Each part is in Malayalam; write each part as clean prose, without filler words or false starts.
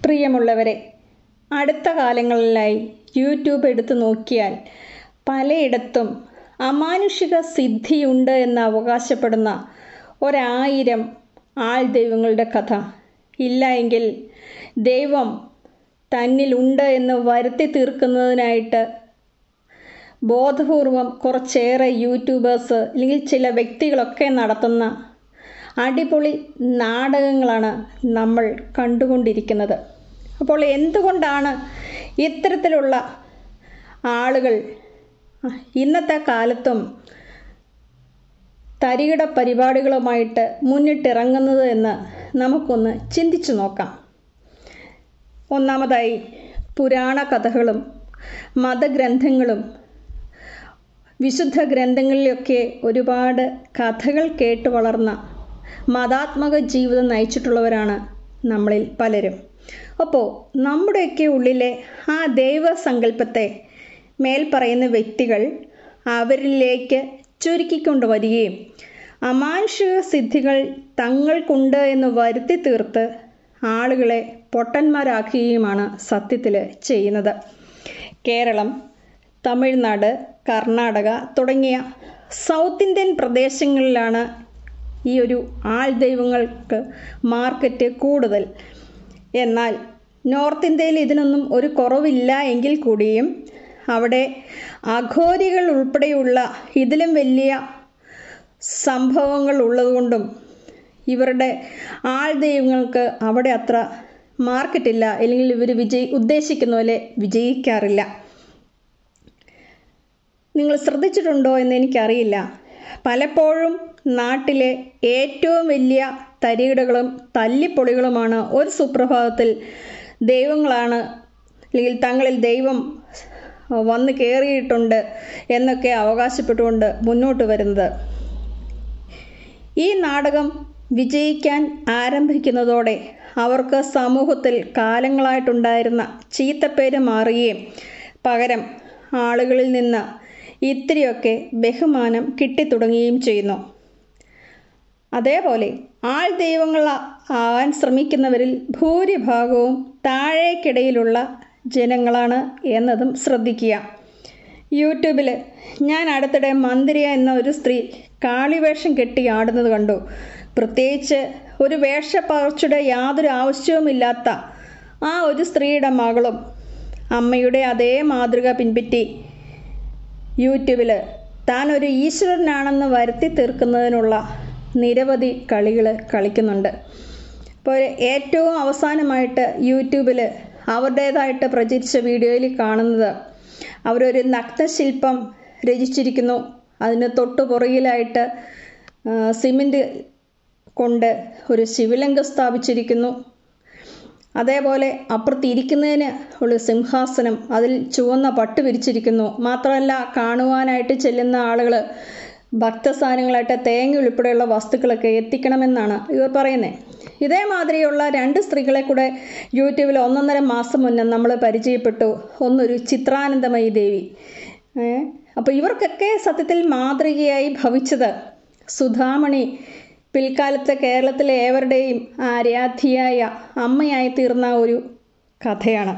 പ്രിയമുള്ളവരെ, അടുത്ത കാലങ്ങളിലായി യൂട്യൂബ് എടുത്തു നോക്കിയാൽ പലയിടത്തും അമാനുഷിക സിദ്ധിയുണ്ട് എന്ന് അവകാശപ്പെടുന്ന 1000 ആൾ ദൈവങ്ങളുടെ കഥ. ഇല്ല എങ്കിൽ ദൈവം തന്നിലുണ്ട് എന്ന് വരുത്തി തീർക്കുന്നതിനായിട്ട് ബോധപൂർവം കുറച്ചേറെ യൂട്യൂബേഴ്സ് അല്ലെങ്കിൽ ചില വ്യക്തികളൊക്കെ നടത്തുന്ന അടിപൊളി നാടകങ്ങളാണ് നമ്മൾ കണ്ടുകൊണ്ടിരിക്കുന്നത്. അപ്പോൾ എന്തുകൊണ്ടാണ് ഇത്തരത്തിലുള്ള ആളുകൾ ഇന്നത്തെ കാലത്തും തരികിട പരിപാടികളുമായിട്ട് മുന്നിട്ടിറങ്ങുന്നത് എന്ന് നമുക്കൊന്ന് ചിന്തിച്ചു നോക്കാം. ഒന്നാമതായി, പുരാണ കഥകളും മതഗ്രന്ഥങ്ങളും വിശുദ്ധ ഗ്രന്ഥങ്ങളിലൊക്കെ ഒരുപാട് കഥകൾ കേട്ട് വളർന്ന മതാത്മക ജീവിതം നയിച്ചിട്ടുള്ളവരാണ് നമ്മളിൽ പലരും. അപ്പോൾ നമ്മുടെയൊക്കെ ഉള്ളിലെ ആ ദൈവസങ്കല്പത്തെ മേൽ പറയുന്ന വ്യക്തികൾ അവരിലേക്ക് ചുരുക്കിക്കൊണ്ടുവരികയും അമാനുഷിക സിദ്ധികൾ തങ്ങൾക്കുണ്ട് എന്ന് വരുത്തി തീർത്ത് ആളുകളെ പൊട്ടന്മാരാക്കുകയുമാണ് സത്യത്തിൽ ചെയ്യുന്നത്. കേരളം, തമിഴ്നാട്, കർണാടക തുടങ്ങിയ സൗത്ത് ഇന്ത്യൻ പ്രദേശങ്ങളിലാണ് ഈ ഒരു ആൾ ദൈവങ്ങൾക്ക് മാർക്കറ്റ് കൂടുതൽ. എന്നാൽ നോർത്ത് ഇന്ത്യയിൽ ഇതിനൊന്നും ഒരു കുറവില്ല എങ്കിൽ കൂടിയും അവിടെ അഘോരികൾ ഉൾപ്പെടെയുള്ള ഇതിലും വലിയ സംഭവങ്ങൾ ഉള്ളതുകൊണ്ടും ഇവരുടെ ആൾ ദൈവങ്ങൾക്ക് അവിടെ അത്ര മാർക്കറ്റില്ല, അല്ലെങ്കിൽ ഇവർ ഉദ്ദേശിക്കുന്ന പോലെ വിജയിക്കാറില്ല. നിങ്ങൾ ശ്രദ്ധിച്ചിട്ടുണ്ടോ എന്ന് എനിക്കറിയില്ല. പലപ്പോഴും നാട്ടിലെ ഏറ്റവും വലിയ തരികിടകളും തല്ലിപ്പൊളികളുമാണ് ഒരു സുപ്രഭാതത്തിൽ ദൈവങ്ങളാണ്, അല്ലെങ്കിൽ തങ്ങളിൽ ദൈവം വന്ന് കയറിയിട്ടുണ്ട് എന്നൊക്കെ അവകാശപ്പെട്ടുകൊണ്ട് മുന്നോട്ട് വരുന്നത്. ഈ നാടകം വിജയിക്കാൻ ആരംഭിക്കുന്നതോടെ അവർക്ക് സമൂഹത്തിൽ കാലങ്ങളായിട്ടുണ്ടായിരുന്ന ചീത്തപ്പേര് മാറുകയും പകരം ആളുകളിൽ നിന്ന് ഇത്തിരിയൊക്കെ ബഹുമാനം കിട്ടിത്തുടങ്ങുകയും ചെയ്യുന്നു. അതേപോലെ ആൾ ദൈവങ്ങൾ ആവാൻ ശ്രമിക്കുന്നവരിൽ ഭൂരിഭാഗവും താഴേക്കിടയിലുള്ള ജനങ്ങളാണ് എന്നതും ശ്രദ്ധിക്കുക. യൂട്യൂബിൽ ഞാൻ അടുത്തിടെ മന്ദിരിയ എന്ന ഒരു സ്ത്രീ കാളിവേഷം കെട്ടി ആടുന്നത് കണ്ടു. പ്രത്യേകിച്ച് ഒരു വേഷപ്പകർച്ചയുടെ യാതൊരു ആവശ്യവുമില്ലാത്ത ആ ഒരു സ്ത്രീയുടെ മകളും അമ്മയുടെ അതേ മാതൃക പിൻപറ്റി യൂട്യൂബിൽ താൻ ഒരു ഈശ്വരനാണെന്ന് വരുത്തി തീർക്കുന്നതിനുള്ള നിരവധി കളികൾ കളിക്കുന്നുണ്ട്. അപ്പോൾ ഏറ്റവും അവസാനമായിട്ട് യൂട്യൂബിൽ അവരുടേതായിട്ട് പ്രചരിച്ച വീഡിയോയിൽ കാണുന്നത് അവരൊരു നഗ്നശില്പം രചിച്ചിരിക്കുന്നു. അതിന് തൊട്ടു പുറകിലായിട്ട് സിമൻറ്റ് കൊണ്ട് ഒരു ശിവലിംഗം സ്ഥാപിച്ചിരിക്കുന്നു. അതേപോലെ അപ്പുറത്ത് ഇരിക്കുന്നതിന് ഒരു സിംഹാസനം, അതിൽ ചുവന്ന പട്ട് വിരിച്ചിരിക്കുന്നു. മാത്രമല്ല, കാണുവാനായിട്ട് ചെല്ലുന്ന ആളുകൾ ഭക്തസാധനങ്ങളായിട്ട് തേങ്ങ ഉൾപ്പെടെയുള്ള വസ്തുക്കളൊക്കെ എത്തിക്കണമെന്നാണ് ഇവർ പറയുന്നത്. ഇതേമാതിരിയുള്ള 2 സ്ത്രീകളെ കൂടെ യൂട്യൂബിൽ 1.5 മാസം മുന്നേ നമ്മൾ പരിചയപ്പെട്ടു. ഒന്നൊരു ചിത്രാനന്ദമയി ദേവി. അപ്പോൾ ഇവർക്കൊക്കെ സത്യത്തിൽ മാതൃകയായി ഭവിച്ചത് സുധാമണി പിൽക്കാലത്ത് കേരളത്തിലെ ഏവരുടെയും ആരാധ്യയായ അമ്മയായി തീർന്ന ഒരു കഥയാണ്.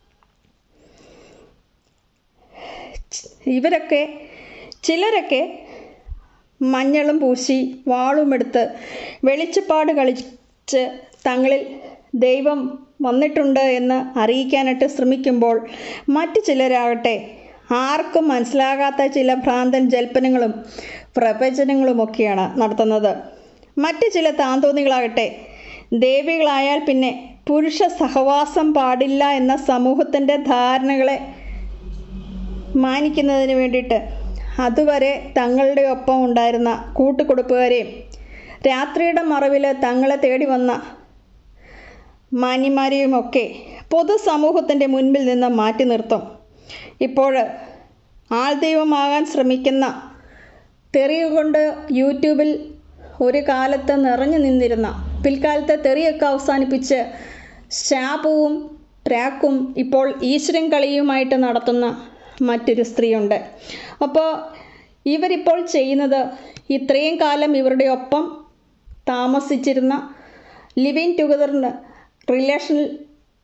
ഇവരൊക്കെ ചിലരൊക്കെ മഞ്ഞളും പൂശി വാളുമെടുത്ത് വെളിച്ചപ്പാട് കളിച്ച് തങ്ങളിൽ ദൈവം വന്നിട്ടുണ്ട് എന്ന് അറിയിക്കാനായിട്ട് ശ്രമിക്കുമ്പോൾ മറ്റു ചിലരാകട്ടെ ആർക്കും മനസ്സിലാകാത്ത ചില ഭ്രാന്തൻ ജൽപ്പനങ്ങളും പ്രവചനങ്ങളുമൊക്കെയാണ് നടത്തുന്നത്. മറ്റ് ചില താന്തോന്നികളാകട്ടെ ദേവികളായാൽ പിന്നെ പുരുഷ സഹവാസം പാടില്ല എന്ന സമൂഹത്തിൻ്റെ ധാരണകളെ മാനിക്കുന്നതിന് വേണ്ടിയിട്ട് അതുവരെ തങ്ങളുടെ ഒപ്പം ഉണ്ടായിരുന്ന കൂട്ടുകൊടുപ്പുകാരെയും രാത്രിയുടെ മറവിൽ തങ്ങളെ തേടി വന്ന മാന്യന്മാരെയുമൊക്കെ പൊതുസമൂഹത്തിൻ്റെ മുൻപിൽ നിന്ന് മാറ്റി നിർത്തും. ഇപ്പോൾ ആൾദൈവമാകാൻ ശ്രമിക്കുന്ന തെറിയുകൊണ്ട് യൂട്യൂബിൽ ഒരു കാലത്ത് നിറഞ്ഞു നിന്നിരുന്ന, പിൽക്കാലത്തെ തെറിയൊക്കെ അവസാനിപ്പിച്ച് ശാപവും പ്രാക്കും ഇപ്പോൾ ഈശ്വരൻ കളിയുമായിട്ട് നടത്തുന്ന മറ്റൊരു സ്ത്രീയുണ്ട്. അപ്പോൾ ഇവരിപ്പോൾ ചെയ്യുന്നത് ഇത്രയും കാലം ഇവരുടെ ഒപ്പം താമസിച്ചിരുന്ന ലിവിങ് ടുഗദർ റിലേഷനിൽ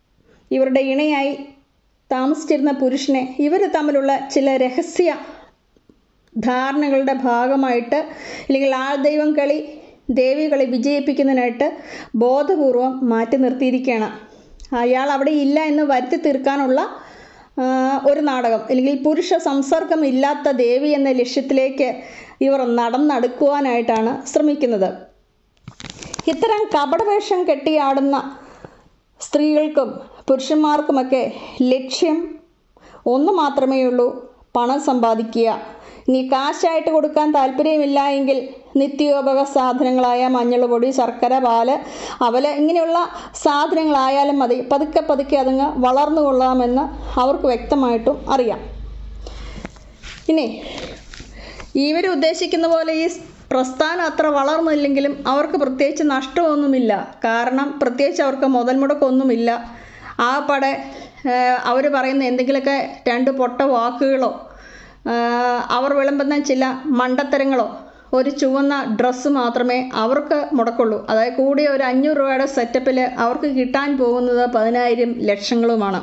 ഇവരുടെ ഇണയായി താമസിച്ചിരുന്ന പുരുഷനെ ഇവർ തമ്മിലുള്ള ചില രഹസ്യ ധാരണകളുടെ ഭാഗമായിട്ട് അല്ലെങ്കിൽ ആൾദൈവം കളി ദേവി കളി വിജയിപ്പിക്കുന്നതിനായിട്ട് ബോധപൂർവം മാറ്റി നിർത്തിയിരിക്കുകയാണ്. അയാൾ അവിടെ ഇല്ല എന്ന് വരുത്തി തീർക്കാനുള്ള ഒരു നാടകം, അല്ലെങ്കിൽ പുരുഷ സംസർഗം ഇല്ലാത്ത ദേവി എന്ന ലക്ഷ്യത്തിലേക്ക് ഇവർ നടന്നടുക്കുവാനായിട്ടാണ് ശ്രമിക്കുന്നത്. ഇത്തരം കപടവേഷം കെട്ടിയാടുന്ന സ്ത്രീകൾക്കും പുരുഷന്മാർക്കുമൊക്കെ ലക്ഷ്യം ഒന്ന് മാത്രമേ ഉള്ളൂ, പണം സമ്പാദിക്കുക. ഇനി കാശായിട്ട് കൊടുക്കാൻ താല്പര്യമില്ല എങ്കിൽ നിത്യോപക സാധനങ്ങളായ മഞ്ഞൾ പൊടി, ശർക്കര, പാല്, അവല് ഇങ്ങനെയുള്ള സാധനങ്ങളായാലും മതി. പതുക്കെ പതുക്കെ അതങ്ങ് വളർന്നു കൊള്ളാമെന്ന് അവർക്ക് വ്യക്തമായിട്ടും അറിയാം. ഇനി ഇവർ ഉദ്ദേശിക്കുന്ന പോലെ ഈ പ്രസ്ഥാനം അത്ര വളർന്നില്ലെങ്കിലും അവർക്ക് പ്രത്യേകിച്ച് നഷ്ടമൊന്നുമില്ല. കാരണം പ്രത്യേകിച്ച് അവർക്ക് മുതൽ മുടക്കൊന്നുമില്ല. ആ പടെ അവർ പറയുന്ന എന്തെങ്കിലുമൊക്കെ രണ്ട് പൊട്ട വാക്കുകളോ അവർ വിളമ്പുന്ന ചില മണ്ടത്തരങ്ങളോ ഒരു ചുവന്ന ഡ്രസ്സ് മാത്രമേ അവർക്ക് മുടക്കുള്ളൂ. അതായത് കൂടിയ ഒരു 500 രൂപയുടെ സെറ്റപ്പിൽ അവർക്ക് കിട്ടാൻ പോകുന്നത് 10,000 ലക്ഷങ്ങളുമാണ്.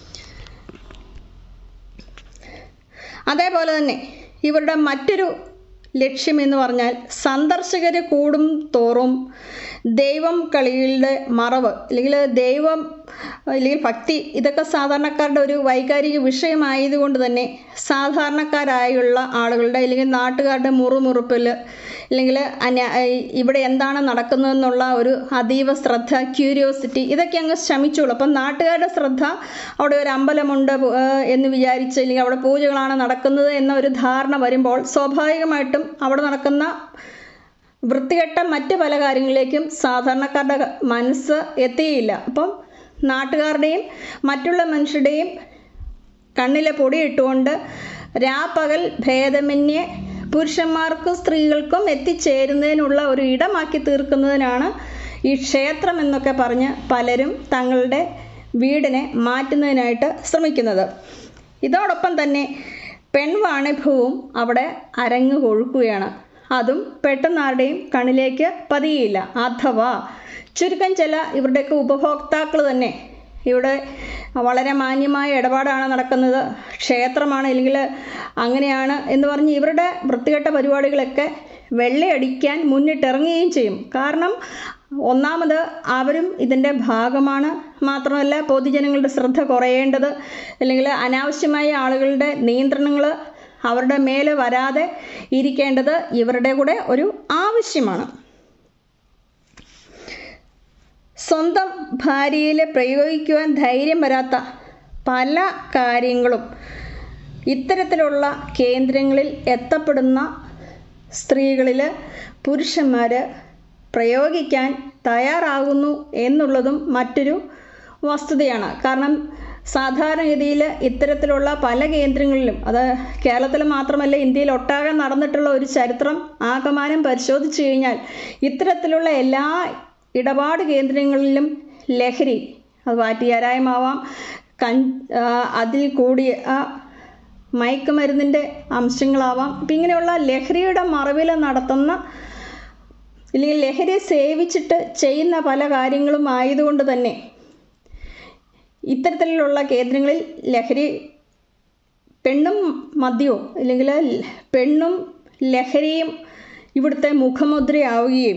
അതേപോലെ തന്നെ ഇവരുടെ മറ്റൊരു ലക്ഷ്യം എന്ന് പറഞ്ഞാൽ സന്ദർശകർ കൂടും തോറും ദൈവം കളികളുടെ മറവ് അല്ലെങ്കിൽ ദൈവം അല്ലെങ്കിൽ ഭക്തി ഇതൊക്കെ സാധാരണക്കാരുടെ ഒരു വൈകാരിക വിഷയമായതുകൊണ്ട് തന്നെ സാധാരണക്കാരായുള്ള ആളുകളുടെ അല്ലെങ്കിൽ നാട്ടുകാരുടെ മുറുമുറുപ്പിൽ അല്ലെങ്കിൽ ഇവിടെ എന്താണ് നടക്കുന്നതെന്നുള്ള ഒരു അതീവ ശ്രദ്ധ, ക്യൂരിയോസിറ്റി ഇതൊക്കെ അങ്ങ് ശമിച്ചോളൂ. അപ്പം നാട്ടുകാരുടെ ശ്രദ്ധ അവിടെ ഒരു അമ്പലമുണ്ട് എന്ന് വിചാരിച്ച് അല്ലെങ്കിൽ അവിടെ പൂജകളാണ് നടക്കുന്നത് എന്ന ഒരു ധാരണ വരുമ്പോൾ സ്വാഭാവികമായിട്ടും അവിടെ നടക്കുന്ന വൃത്തികെട്ട മറ്റ് പല കാര്യങ്ങളിലേക്കും സാധാരണക്കാരുടെ മനസ്സ് എത്തിയില്ല. അപ്പം നാട്ടുകാരുടെയും മറ്റുള്ള മനുഷ്യരുടെയും കണ്ണിലെ പൊടി ഇട്ടുകൊണ്ട് രാപ്പകൽ ഭേദമന്യേ പുരുഷന്മാർക്കും സ്ത്രീകൾക്കും എത്തിച്ചേരുന്നതിനുള്ള ഒരു ഇടമാക്കി തീർക്കുന്നതിനാണ് ഈ ക്ഷേത്രം എന്നൊക്കെ പറഞ്ഞ് പലരും തങ്ങളുടെ വീടിനെ മാറ്റുന്നതിനായിട്ട് ശ്രമിക്കുന്നത്. ഇതോടൊപ്പം തന്നെ പെൺവാണിഭവും അവിടെ അരങ്ങ് കൊഴുക്കുകയാണ്. അതും പെട്ടെന്നാരുടെയും കണ്ണിലേക്ക് പതിയില്ല. അഥവാ ചുരുക്കം ചില ഇവരുടെയൊക്കെ ഉപഭോക്താക്കൾ തന്നെ ഇവിടെ വളരെ മാന്യമായ ഇടപാടാണ് നടക്കുന്നത്, ക്ഷേത്രമാണ് അല്ലെങ്കിൽ അങ്ങനെയാണ് എന്ന് പറഞ്ഞ് ഇവരുടെ വൃത്തികെട്ട പരിപാടികളൊക്കെ വെള്ളയടിക്കാൻ മുന്നിട്ടിറങ്ങുകയും ചെയ്യും. കാരണം ഒന്നാമത് അവരും ഇതിൻ്റെ ഭാഗമാണ്. മാത്രമല്ല പൊതുജനങ്ങളുടെ ശ്രദ്ധ കുറയേണ്ടത് അല്ലെങ്കിൽ അനാവശ്യമായ ആളുകളുടെ നിയന്ത്രണങ്ങൾ അവരുടെ മേലെ വരാതെ ഇരിക്കേണ്ടത് ഇവരുടെ കൂടെ ഒരു ആവശ്യമാണ്. സ്വന്തം ഭാര്യയിൽ പ്രയോഗിക്കുവാൻ ധൈര്യം വരാത്ത പല കാര്യങ്ങളും ഇത്തരത്തിലുള്ള കേന്ദ്രങ്ങളിൽ എത്തപ്പെടുന്ന സ്ത്രീകളിൽ പുരുഷന്മാർ പ്രയോഗിക്കാൻ തയ്യാറാകുന്നു എന്നുള്ളതും മറ്റൊരു വസ്തുതയാണ്. കാരണം സാധാരണഗതിയിൽ ഇത്തരത്തിലുള്ള പല കേന്ദ്രങ്ങളിലും, അത് കേരളത്തിൽ മാത്രമല്ല ഇന്ത്യയിൽ ഒട്ടാകെ നടന്നിട്ടുള്ള ഒരു ചരിത്രം ആകമാനം പരിശോധിച്ചു കഴിഞ്ഞാൽ ഇത്തരത്തിലുള്ള എല്ലാ ഇടപാട് കേന്ദ്രങ്ങളിലും ലഹരി, അത് വാറ്റുചാരായമാവാം, അതിൽ കൂടിയ മയക്കുമരുന്നിൻ്റെ അംശങ്ങളാവാം. അപ്പം ഇങ്ങനെയുള്ള ലഹരിയുടെ മറവിൽ നടത്തുന്ന അല്ലെങ്കിൽ ലഹരി സേവിച്ചിട്ട് ചെയ്യുന്ന പല കാര്യങ്ങളും ആയതുകൊണ്ട് തന്നെ ഇത്തരത്തിലുള്ള കേന്ദ്രങ്ങളിൽ ലഹരി, പെണ്ണും മദ്യവും അല്ലെങ്കിൽ പെണ്ണും ലഹരിയും ഇവിടുത്തെ മുഖമുദ്രയാവുകയും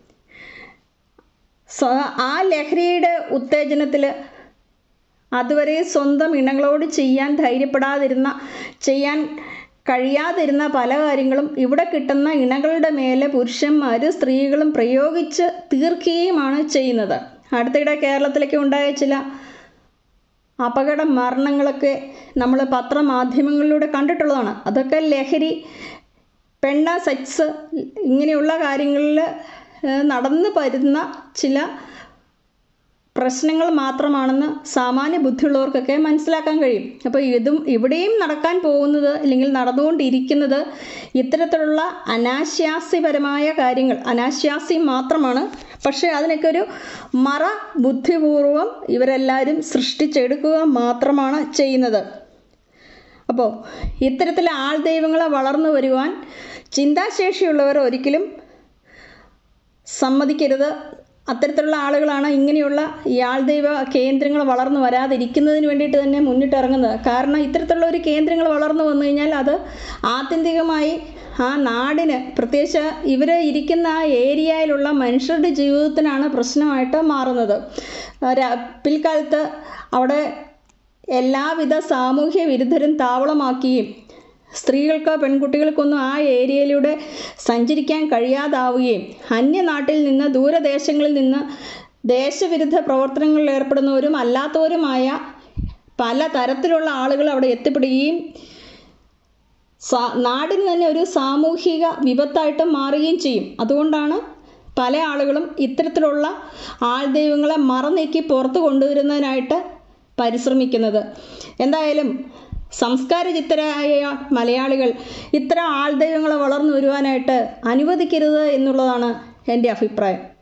ആ ലഹരിയുടെ ഉത്തേജനത്തിൽ അതുവരെ സ്വന്തം ഇണകളോട് ചെയ്യാൻ ധൈര്യപ്പെടാതിരുന്ന, ചെയ്യാൻ കഴിയാതിരുന്ന പല കാര്യങ്ങളും ഇവിടെ കിട്ടുന്ന ഇണകളുടെ മേലെ പുരുഷന്മാർ സ്ത്രീകളും പ്രയോഗിച്ച് തീർക്കുകയുമാണ് ചെയ്യുന്നത്. അടുത്തിടെ കേരളത്തിലേക്ക് ഉണ്ടായ ചില അപകട മരണങ്ങളൊക്കെ നമ്മൾ പത്രമാധ്യമങ്ങളിലൂടെ കണ്ടിട്ടുള്ളതാണ്. അതൊക്കെ ലഹരി, സെക്സ് ഇങ്ങനെയുള്ള കാര്യങ്ങളിൽ നടന്നു വരുന്ന ചില പ്രശ്നങ്ങൾ മാത്രമാണെന്ന് സാമാന്യ ബുദ്ധിയുള്ളവർക്കൊക്കെ മനസ്സിലാക്കാൻ കഴിയും. അപ്പോൾ ഇവിടെയും നടക്കാൻ പോകുന്നത് അല്ലെങ്കിൽ നടന്നുകൊണ്ടിരിക്കുന്നത് ഇത്തരത്തിലുള്ള അനാശാസ്യപരമായ കാര്യങ്ങൾ, അനാശാസ്യം മാത്രമാണ്. പക്ഷേ അതിനൊക്കെ ഒരു മറ ബുദ്ധിപൂർവം ഇവരെല്ലാവരും സൃഷ്ടിച്ചെടുക്കുക മാത്രമാണ് ചെയ്യുന്നത്. അപ്പോൾ ഇത്തരത്തിലെ ആൾ ദൈവങ്ങളെ വളർന്നു വരുവാൻ ചിന്താശേഷിയുള്ളവർ ഒരിക്കലും സമ്മതിക്കരുത്. അത്തരത്തിലുള്ള ആളുകളാണ് ഇങ്ങനെയുള്ള ഈ ആൾദൈവ കേന്ദ്രങ്ങൾ വളർന്നു വരാതിരിക്കുന്നതിന് വേണ്ടിയിട്ട് തന്നെ മുന്നിട്ടിറങ്ങുന്നത്. കാരണം ഇത്തരത്തിലുള്ള ഒരു കേന്ദ്രങ്ങൾ വളർന്നു വന്നു കഴിഞ്ഞാൽ അത് ആത്യന്തികമായി ആ നാടിന്, പ്രത്യേകിച്ച് ഇവർ ഇരിക്കുന്ന ആ ഏരിയയിലുള്ള മനുഷ്യരുടെ ജീവിതത്തിനാണ് പ്രശ്നമായിട്ട് മാറുന്നത്. പിൽക്കാലത്ത് അവിടെ എല്ലാവിധ സാമൂഹ്യ വിരുദ്ധരും താവളമാക്കുകയും സ്ത്രീകൾക്കോ പെൺകുട്ടികൾക്കൊന്നും ആ ഏരിയയിലൂടെ സഞ്ചരിക്കാൻ കഴിയാതാവുകയും അന്യനാട്ടിൽ നിന്ന്, ദൂരദേശങ്ങളിൽ നിന്ന് ദേശവിരുദ്ധ പ്രവർത്തനങ്ങളിൽ ഏർപ്പെടുന്നവരും അല്ലാത്തവരുമായ പല തരത്തിലുള്ള ആളുകൾ അവിടെ എത്തിപ്പെടുകയും നാടിന് തന്നെ ഒരു സാമൂഹിക വിപത്തായിട്ട് മാറുകയും ചെയ്യും. അതുകൊണ്ടാണ് പല ആളുകളും ഇത്തരത്തിലുള്ള ആൾദൈവങ്ങളെ മറനീക്കി പുറത്തു കൊണ്ടുവരുന്നതിനായിട്ട് പരിശ്രമിക്കുന്നത്. എന്തായാലും സംസ്കാരചിത്തരായ മലയാളികൾ ഇത്തരം ആൾദൈവങ്ങളെ വളർന്നു വരുവാനായിട്ട് അനുവദിക്കരുത് എന്നുള്ളതാണ് എൻ്റെ അഭിപ്രായം.